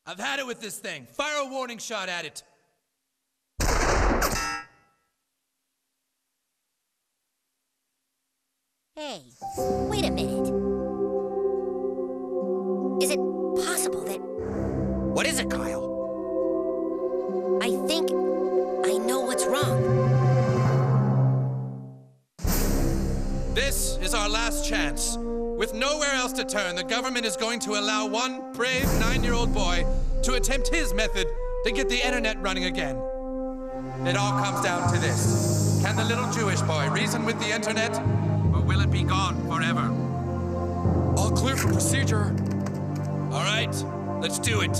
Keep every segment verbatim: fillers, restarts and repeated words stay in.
I've had it with this thing. Fire a warning shot at it. Hey, wait a minute. Is it possible that... What is it, Kyle? I think I know what's wrong. This is our last chance. With nowhere else to turn, the government is going to allow one brave nine-year-old boy to attempt his method to get the internet running again. It all comes down to this. Can the little Jewish boy reason with the internet, or will it be gone forever? All clear for procedure. All right, let's do it.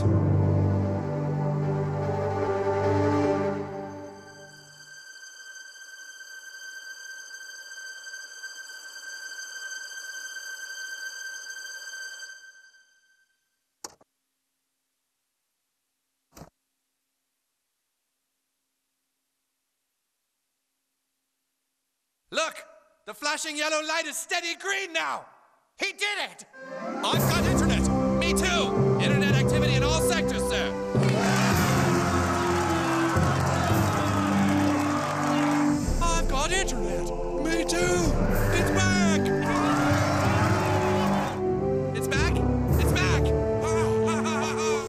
Look! The flashing yellow light is steady green now! He did it! I've got internet! Me too! Internet activity in all sectors, sir! I've got internet. Me too.